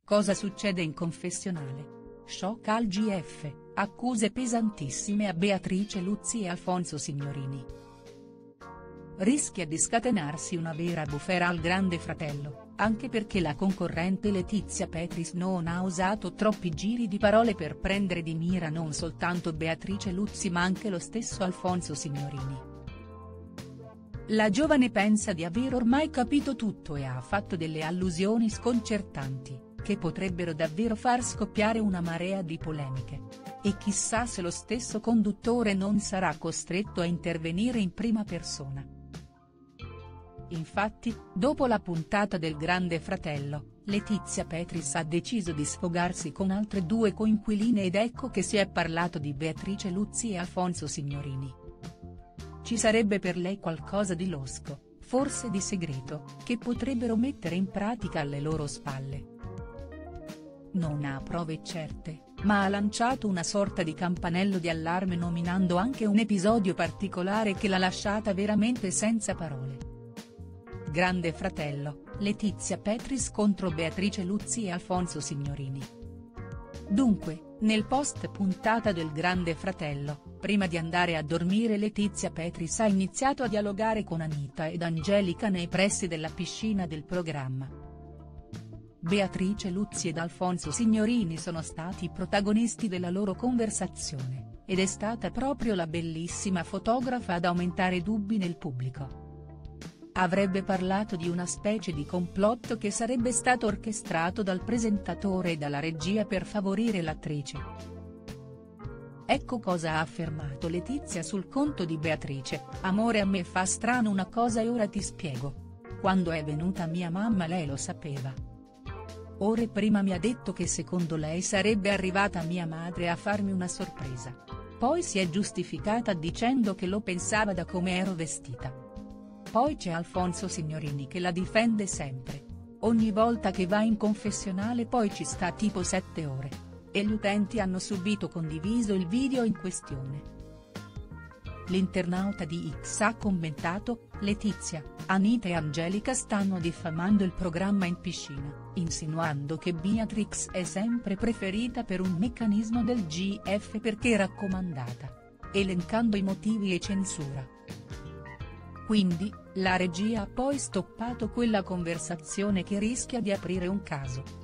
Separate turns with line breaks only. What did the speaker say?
Cosa succede in confessionale? Shock al GF, accuse pesantissime a Beatrice Luzzi e Alfonso Signorini. Rischia di scatenarsi una vera bufera al Grande Fratello, anche perché la concorrente Letizia Petris non ha usato troppi giri di parole per prendere di mira non soltanto Beatrice Luzzi ma anche lo stesso Alfonso Signorini. La giovane pensa di aver ormai capito tutto e ha fatto delle allusioni sconcertanti, che potrebbero davvero far scoppiare una marea di polemiche. E chissà se lo stesso conduttore non sarà costretto a intervenire in prima persona. Infatti, dopo la puntata del Grande Fratello, Letizia Petris ha deciso di sfogarsi con altre due coinquiline ed ecco che si è parlato di Beatrice Luzzi e Alfonso Signorini. Ci sarebbe per lei qualcosa di losco, forse di segreto, che potrebbero mettere in pratica alle loro spalle. Non ha prove certe, ma ha lanciato una sorta di campanello di allarme nominando anche un episodio particolare che l'ha lasciata veramente senza parole. Grande Fratello, Letizia Petris contro Beatrice Luzzi e Alfonso Signorini. Dunque, nel post puntata del Grande Fratello, prima di andare a dormire Letizia Petris ha iniziato a dialogare con Anita ed Angelica nei pressi della piscina del programma. Beatrice Luzzi ed Alfonso Signorini sono stati i protagonisti della loro conversazione, ed è stata proprio la bellissima fotografa ad aumentare dubbi nel pubblico. Avrebbe parlato di una specie di complotto che sarebbe stato orchestrato dal presentatore e dalla regia per favorire l'attrice. Ecco cosa ha affermato Letizia sul conto di Beatrice: amore, a me fa strano una cosa e ora ti spiego. Quando è venuta mia mamma lei lo sapeva. Ore prima mi ha detto che secondo lei sarebbe arrivata mia madre a farmi una sorpresa. Poi si è giustificata dicendo che lo pensava da come ero vestita. Poi c'è Alfonso Signorini che la difende sempre. Ogni volta che va in confessionale poi ci sta tipo 7 ore. E gli utenti hanno subito condiviso il video in questione. L'internauta di X ha commentato: Letizia, Anita e Angelica stanno diffamando il programma in piscina, insinuando che Beatrix è sempre preferita per un meccanismo del GF perché raccomandata. Elencando i motivi e censura. Quindi, la regia ha poi stoppato quella conversazione che rischia di aprire un caso.